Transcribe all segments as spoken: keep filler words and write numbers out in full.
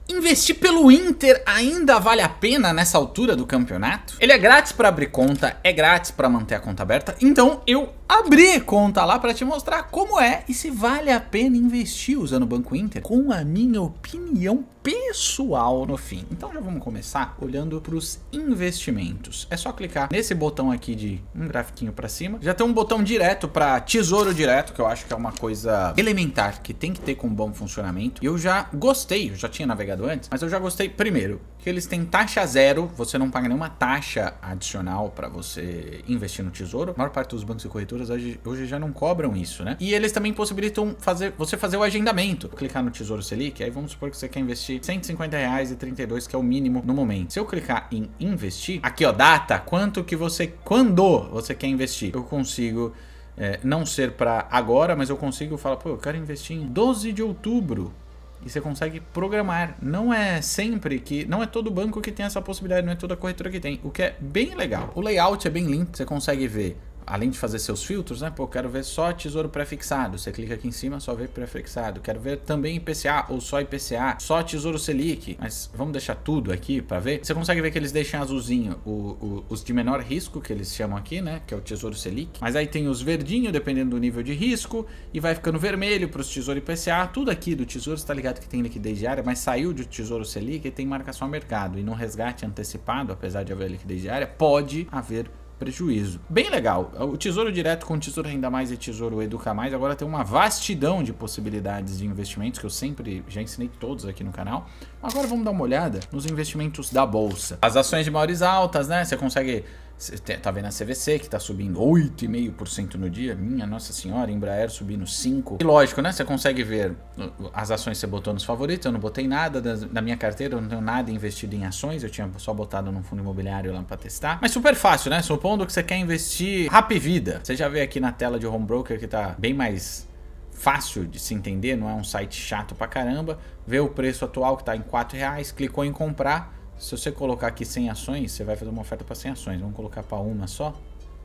Investir pelo Inter ainda vale a pena nessa altura do campeonato? Ele é grátis para abrir conta, é grátis para manter a conta aberta, então eu abri conta lá para te mostrar como é e se vale a pena investir usando o Banco Inter, com a minha opinião pessoal no fim. Então já vamos começar olhando para os investimentos. É só clicar nesse botão aqui de um grafiquinho para cima. Já tem um botão direto para Tesouro Direto, que eu acho que é uma coisa elementar que tem que ter com bom funcionamento. E eu já gostei, eu já tinha navegado antes, mas eu já gostei, primeiro, que eles têm taxa zero, você não paga nenhuma taxa adicional para você investir no tesouro. A maior parte dos bancos e corretoras hoje, hoje já não cobram isso, né? E eles também possibilitam fazer, você fazer o agendamento. Clicar no Tesouro Selic, aí vamos supor que você quer investir cento e cinquenta reais e trinta e dois, que é o mínimo no momento. Se eu clicar em investir, aqui ó, data, quanto que você, quando você quer investir, eu consigo é, não ser para agora, mas eu consigo falar, pô, eu quero investir em doze de outubro. E você consegue programar. Não é sempre que... Não é todo banco que tem essa possibilidade, não é toda corretora que tem. O que é bem legal. O layout é bem limpo. Você consegue ver, além de fazer seus filtros, né? Pô, quero ver só tesouro pré-fixado. Você clica aqui em cima, só vê pré-fixado. Quero ver também I P C A ou só I P C A. Só tesouro Selic. Mas vamos deixar tudo aqui para ver. Você consegue ver que eles deixam azulzinho o, o, os de menor risco, que eles chamam aqui, né? Que é o tesouro Selic. Mas aí tem os verdinhos, dependendo do nível de risco. E vai ficando vermelho para os tesouro I P C A. Tudo aqui do tesouro, está ligado que tem liquidez diária, mas saiu de tesouro Selic e tem marcação a mercado. E no resgate antecipado, apesar de haver liquidez diária, pode haver prejuízo. Bem legal. O Tesouro Direto com Tesouro Renda Mais e Tesouro Educa Mais agora tem uma vastidão de possibilidades de investimentos que eu sempre já ensinei todos aqui no canal. Agora vamos dar uma olhada nos investimentos da bolsa. As ações de maiores altas, né? Você consegue... Você tá vendo a C V C que tá subindo oito vírgula cinco por cento no dia. Minha nossa senhora, Embraer subindo cinco por cento. E lógico, né? Você consegue ver as ações que você botou nos favoritos. Eu não botei nada na minha carteira, eu não tenho nada investido em ações. Eu tinha só botado num fundo imobiliário lá pra testar. Mas super fácil, né? Supondo que você quer investir Rapvida. Você já vê aqui na tela de Home Broker que tá bem mais fácil de se entender. Não é um site chato pra caramba. Vê o preço atual que tá em quatro reais. Clicou em comprar. Se você colocar aqui cem ações, você vai fazer uma oferta para cem ações. Vamos colocar para uma só.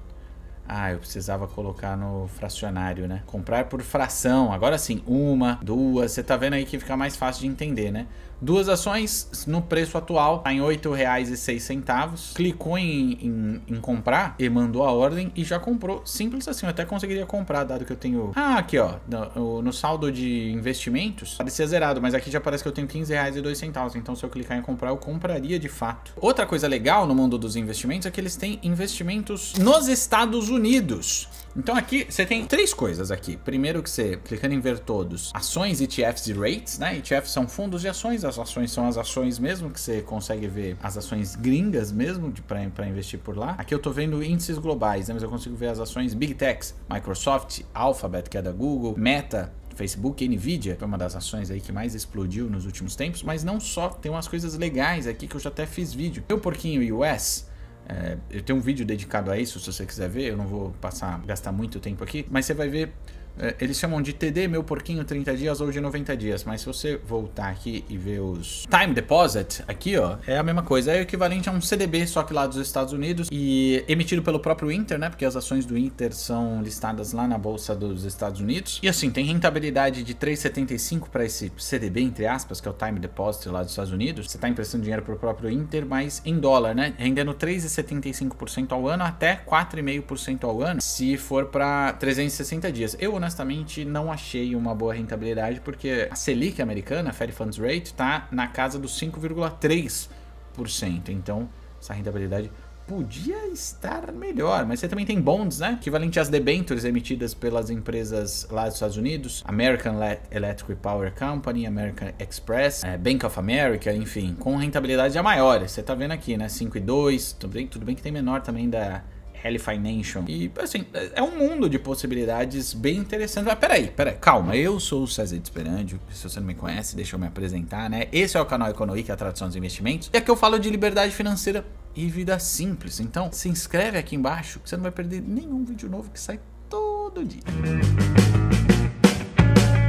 Ah, eu precisava colocar no fracionário, né? Comprar por fração. Agora sim, uma, duas. Você tá vendo aí que fica mais fácil de entender, né? Duas ações no preço atual, tá em oito reais e seis centavos. Clicou em, em, em comprar e mandou a ordem e já comprou. Simples assim, eu até conseguiria comprar, dado que eu tenho... Ah, aqui ó, no, no saldo de investimentos, parecia zerado, mas aqui já parece que eu tenho quinze reais e dois centavos. Então se eu clicar em comprar, eu compraria de fato. Outra coisa legal no mundo dos investimentos é que eles têm investimentos nos Estados Unidos. Então aqui você tem três coisas aqui. Primeiro que você, clicando em ver todos, ações, E T Fs e rates, né? E T Fs são fundos de ações, as ações são as ações mesmo, que você consegue ver as ações gringas mesmo, para investir por lá. Aqui eu tô vendo índices globais, né? Mas eu consigo ver as ações Big Techs, Microsoft, Alphabet, que é da Google, Meta, Facebook, Nvidia, foi uma das ações aí que mais explodiu nos últimos tempos. Mas não só, tem umas coisas legais aqui que eu já até fiz vídeo. Meu porquinho U S... É, eu tenho um vídeo dedicado a isso, se você quiser ver. Eu não vou passar, gastar muito tempo aqui, mas você vai ver, é, eles chamam de T D, meu porquinho, trinta dias ou de noventa dias. Mas se você voltar aqui e ver os Time Deposit, aqui ó, é a mesma coisa. É o equivalente a um C D B, só que lá dos Estados Unidos, e emitido pelo próprio Inter, né? Porque as ações do Inter são listadas lá na bolsa dos Estados Unidos. E assim, tem rentabilidade de três vírgula setenta e cinco para esse C D B, entre aspas, que é o Time Deposit lá dos Estados Unidos. Você está emprestando dinheiro para o próprio Inter, mas em dólar, né? Rendendo três vírgula setenta e cinco por cento ao ano até quatro vírgula cinco por cento ao ano, se for para trezentos e sessenta dias. Eu, honestamente, não achei uma boa rentabilidade, porque a Selic americana, a Fed Funds Rate, tá na casa dos cinco vírgula três por cento. Então, essa rentabilidade podia estar melhor, mas você também tem bonds, né? Equivalente às debêntures emitidas pelas empresas lá dos Estados Unidos, American Electric Power Company, American Express, é, Bank of America, enfim, com rentabilidade já maiores. Você tá vendo aqui, né? cinco vírgula dois, tudo bem, tudo bem que tem menor também da Heli Financial. E, assim, é um mundo de possibilidades bem interessantes. Mas peraí, peraí, calma. Eu sou o César Esperandio. Se você não me conhece, deixa eu me apresentar, né? Esse é o canal Economy, que é a tradução dos investimentos. E aqui eu falo de liberdade financeira e vida simples. Então, se inscreve aqui embaixo, que você não vai perder nenhum vídeo novo que sai todo dia.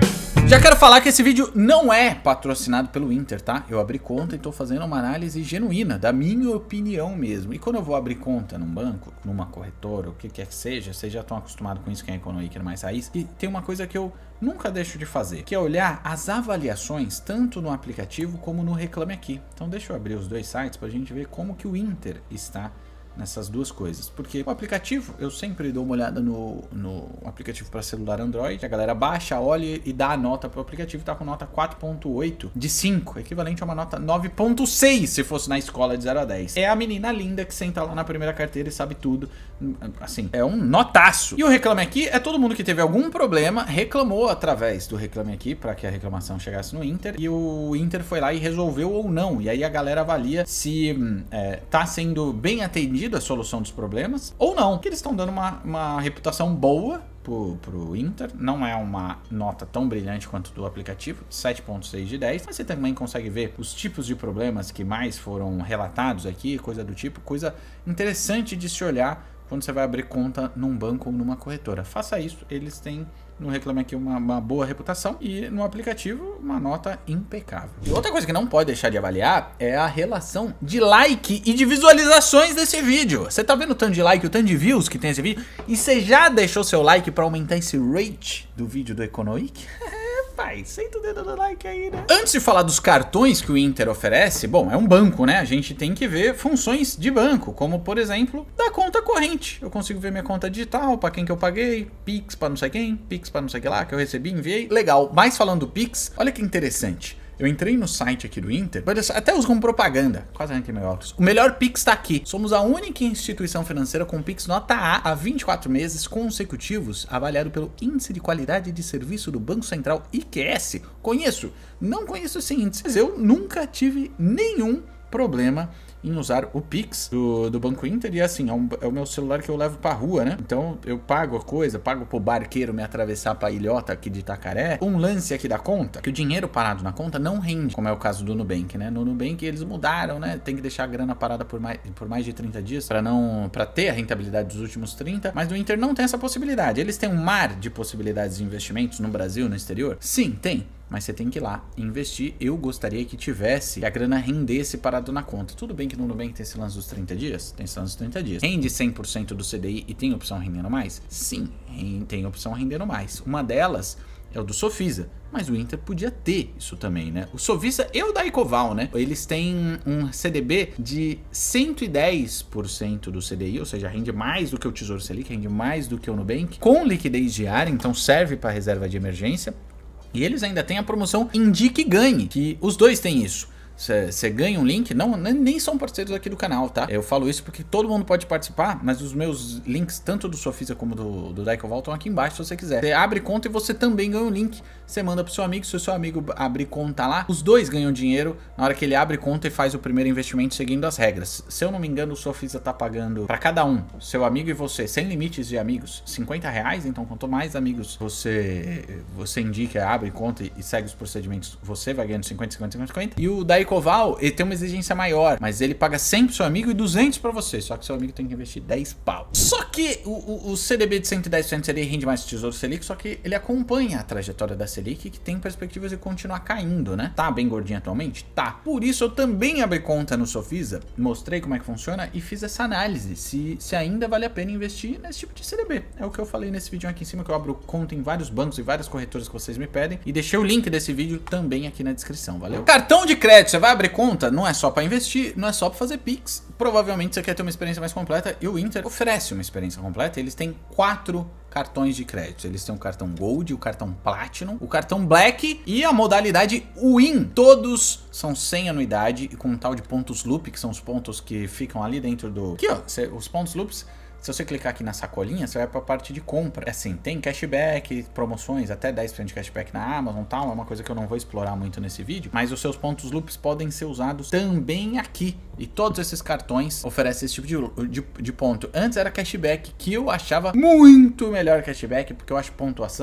Já quero falar que esse vídeo não é patrocinado pelo Inter, tá? Eu abri conta e tô fazendo uma análise genuína, da minha opinião mesmo. E quando eu vou abrir conta num banco, numa corretora, o que quer que seja, vocês já estão acostumados com isso, quem é economiquer mais raiz, e tem uma coisa que eu nunca deixo de fazer, que é olhar as avaliações tanto no aplicativo como no Reclame Aqui. Então deixa eu abrir os dois sites pra gente ver como que o Inter está nessas duas coisas, porque o aplicativo, eu sempre dou uma olhada no, no aplicativo para celular Android, a galera baixa, olha e dá a nota para o aplicativo, tá com nota quatro ponto oito de cinco, equivalente a uma nota nove ponto seis se fosse na escola de zero a dez. É a menina linda que senta lá na primeira carteira e sabe tudo, assim, é um notaço. E o Reclame Aqui é todo mundo que teve algum problema, reclamou através do Reclame Aqui para que a reclamação chegasse no Inter, e o Inter foi lá e resolveu ou não, e aí a galera avalia se é, tá sendo bem atendido a solução dos problemas ou não, que eles estão dando uma, uma reputação boa pro, pro Inter. Não é uma nota tão brilhante quanto do aplicativo, sete ponto seis de dez, mas você também consegue ver os tipos de problemas que mais foram relatados aqui, coisa do tipo, coisa interessante de se olhar quando você vai abrir conta num banco ou numa corretora. Faça isso, eles têm no Reclame Aqui uma, uma boa reputação e no aplicativo uma nota impecável. E outra coisa que não pode deixar de avaliar é a relação de like e de visualizações desse vídeo. Você tá vendo o tanto de like, o tanto de views que tem esse vídeo? E você já deixou seu like para aumentar esse rate do vídeo do Economic? Pai, senta o dedo no like aí, né? Antes de falar dos cartões que o Inter oferece, bom, é um banco, né? A gente tem que ver funções de banco, como por exemplo, da conta corrente. Eu consigo ver minha conta digital, para quem que eu paguei, Pix para não sei quem, Pix para não sei que lá, que eu recebi, enviei, legal. Mas falando do Pix, olha que interessante. Eu entrei no site aqui do Inter, até uso como propaganda, quase arranquei meu óculos. O melhor Pix tá aqui. Somos a única instituição financeira com Pix nota A há vinte e quatro meses consecutivos, avaliado pelo Índice de Qualidade de Serviço do Banco Central, I Q S. Conheço? Não conheço esse índice, mas eu nunca tive nenhum problema em usar o Pix do, do Banco Inter, e assim, é, um, é o meu celular que eu levo pra rua, né? Então eu pago a coisa, pago pro barqueiro me atravessar pra ilhota aqui de Itacaré. Um lance aqui da conta, que o dinheiro parado na conta não rende, como é o caso do Nubank, né? No Nubank eles mudaram, né? Tem que deixar a grana parada por mais, por mais de trinta dias pra não, pra ter a rentabilidade dos últimos trinta, mas no Inter não tem essa possibilidade. Eles têm um mar de possibilidades de investimentos no Brasil, no exterior? Sim, tem. Mas você tem que ir lá investir. Eu gostaria que tivesse, que a grana rendesse parado na conta. Tudo bem que no Nubank tem esse lance dos trinta dias? Tem esse lance dos trinta dias. Rende cem por cento do C D I e tem opção rendendo mais? Sim, tem opção rendendo mais. Uma delas é o do Sofisa. Mas o Inter podia ter isso também, né? O Sofisa e o Daicoval, né? Eles têm um C D B de cento e dez por cento do C D I, ou seja, rende mais do que o Tesouro Selic, rende mais do que o Nubank, com liquidez diária, então serve para reserva de emergência. E eles ainda têm a promoção Indique e Ganhe, que os dois têm isso. Você ganha um link, não, nem são parceiros aqui do canal, tá? Eu falo isso porque todo mundo pode participar, mas os meus links, tanto do Sofisa como do, do Daicoval, estão aqui embaixo se você quiser. Você abre conta e você também ganha um link. Você manda pro seu amigo, se o seu amigo abrir conta lá, os dois ganham dinheiro na hora que ele abre conta e faz o primeiro investimento seguindo as regras. Se eu não me engano, o Sofisa tá pagando para cada um, seu amigo e você, sem limites de amigos, cinquenta reais. Então, quanto mais amigos você, você indica, abre conta e segue os procedimentos, você vai ganhando cinquenta, cinquenta, cinquenta, cinquenta. E o Daicoval, ele tem uma exigência maior, mas ele paga cem pro seu amigo e duzentos para você, só que seu amigo tem que investir dez pau. Só que o, o, o C D B de cento e dez por cento ele rende mais que o Tesouro Selic, só que ele acompanha a trajetória da Selic, que tem perspectivas de continuar caindo, né? Tá bem gordinho atualmente? Tá. Por isso eu também abri conta no Sofisa, mostrei como é que funciona e fiz essa análise, se, se ainda vale a pena investir nesse tipo de C D B. É o que eu falei nesse vídeo aqui em cima, que eu abro conta em vários bancos e várias corretoras que vocês me pedem, e deixei o link desse vídeo também aqui na descrição, valeu? Cartão de crédito, você vai abrir conta, não é só para investir, não é só para fazer Pix. Provavelmente você quer ter uma experiência mais completa e o Inter oferece uma experiência completa. Eles têm quatro cartões de crédito. Eles têm o cartão Gold, o cartão Platinum, o cartão Black e a modalidade Win. Todos são sem anuidade e com um tal de pontos loop, que são os pontos que ficam ali dentro do... Aqui, ó, os pontos loops. Se você clicar aqui na sacolinha, você vai para a parte de compra. É assim, tem cashback, promoções, até dez por cento de cashback na Amazon e tal. É uma coisa que eu não vou explorar muito nesse vídeo. Mas os seus pontos loops podem ser usados também aqui. E todos esses cartões oferecem esse tipo de, de, de ponto. Antes era cashback, que eu achava muito melhor cashback, porque eu acho pontuação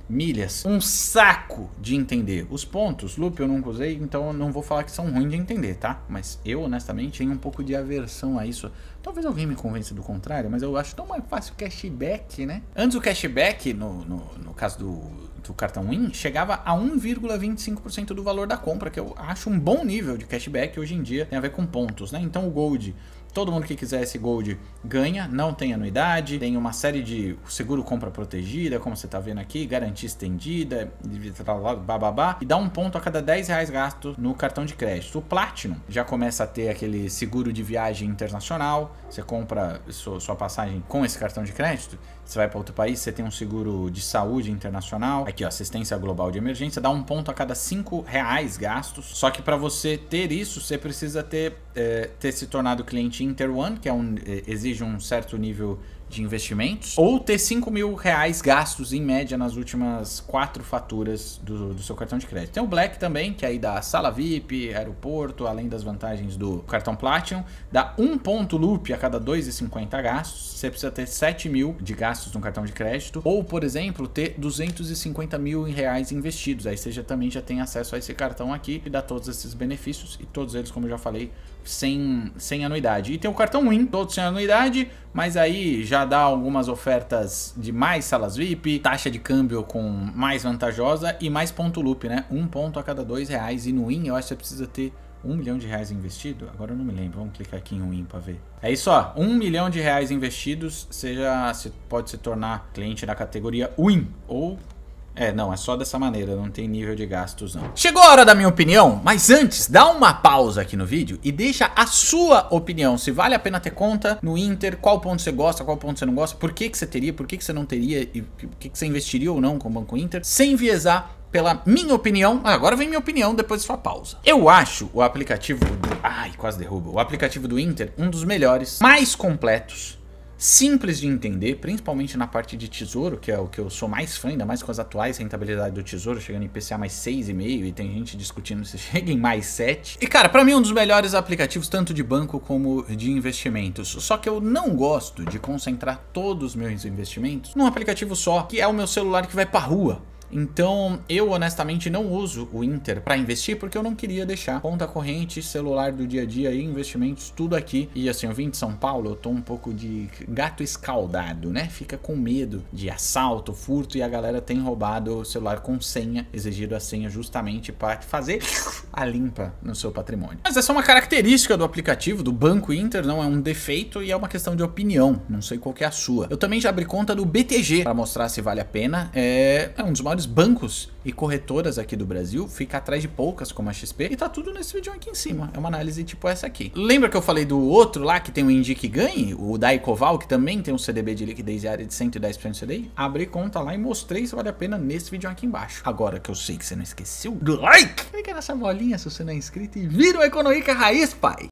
milhas, um saco de entender. Os pontos, loop eu nunca usei, então eu não vou falar que são ruins de entender, tá? Mas eu, honestamente, tenho um pouco de aversão a isso. Talvez alguém me convença do contrário, mas eu acho tão mais fácil o cashback, né? Antes o cashback, no, no, no caso do, do cartão Win, chegava a um vírgula vinte e cinco por cento do valor da compra, que eu acho um bom nível de cashback. Hoje em dia tem a ver com pontos, né? Então o Gold... Todo mundo que quiser esse Gold ganha, não tem anuidade, tem uma série de seguro compra protegida, como você tá vendo aqui, garantia estendida, bababá, e dá um ponto a cada dez reais gasto no cartão de crédito. O Platinum já começa a ter aquele seguro de viagem internacional, você compra sua passagem com esse cartão de crédito, você vai para outro país, você tem um seguro de saúde internacional, aqui ó, assistência global de emergência, dá um ponto a cada cinco reais gastos, só que para você ter isso, você precisa ter, é, ter se tornado cliente Inter One, que é um, exige um certo nível de investimentos, ou ter cinco mil reais gastos em média nas últimas quatro faturas do, do seu cartão de crédito. Tem o Black também, que aí dá sala V I P, aeroporto, além das vantagens do cartão Platinum, dá um ponto loop a cada dois reais e cinquenta gastos, você precisa ter sete mil de gastos no cartão de crédito, ou, por exemplo, ter duzentos e cinquenta mil em reais investidos, aí você já, também já tem acesso a esse cartão aqui, que dá todos esses benefícios, e todos eles, como eu já falei, sem, sem anuidade. E tem o cartão Win, todos sem anuidade, mas aí já dá algumas ofertas de mais salas V I P, taxa de câmbio com mais vantajosa e mais ponto loop, né? Um ponto a cada dois reais. E no Win eu acho que você precisa ter um milhão de reais investido. Agora eu não me lembro, vamos clicar aqui em Win para ver. É isso, ó, um milhão de reais investidos, você já se, pode se tornar cliente da categoria Win, ou... É, não, é só dessa maneira, não tem nível de gastos não. Chegou a hora da minha opinião, mas antes, dá uma pausa aqui no vídeo e deixa a sua opinião, se vale a pena ter conta no Inter, qual ponto você gosta, qual ponto você não gosta, por que que você teria, por que que você não teria e por que que você investiria ou não com o Banco Inter, sem enviesar pela minha opinião. Agora vem minha opinião depois de sua pausa. Eu acho o aplicativo do... Ai, quase derruba. O aplicativo do Inter um dos melhores, mais completos, simples de entender, principalmente na parte de tesouro, que é o que eu sou mais fã, ainda mais com as atuais rentabilidades do tesouro, chegando em I P C A mais seis vírgula cinco, e tem gente discutindo se chega em mais sete. E cara, pra mim é um dos melhores aplicativos, tanto de banco como de investimentos. Só que eu não gosto de concentrar todos os meus investimentos num aplicativo só, que é o meu celular que vai pra rua. Então, eu honestamente não uso o Inter para investir, porque eu não queria deixar conta corrente, celular do dia a dia e investimentos, tudo aqui. E assim, eu vim de São Paulo, eu tô um pouco de gato escaldado, né? Fica com medo de assalto, furto, e a galera tem roubado o celular com senha, exigido a senha justamente para fazer a limpa no seu patrimônio. Mas essa é uma característica do aplicativo, do Banco Inter, não é um defeito e é uma questão de opinião, não sei qual que é a sua. Eu também já abri conta do B T G para mostrar se vale a pena, é, é um dos maiores bancos e corretoras aqui do Brasil, fica atrás de poucas como a X P, e tá tudo nesse vídeo aqui em cima, é uma análise tipo essa aqui. Lembra que eu falei do outro lá que tem o Indique Ganhe, o Daicoval, que também tem um C D B de liquidez diária de cento e dez por cento C D I? Abri conta lá e mostrei se vale a pena nesse vídeo aqui embaixo. Agora que eu sei que você não esqueceu do like, clica nessa bolinha se você não é inscrito e vira um Economica Raiz, pai!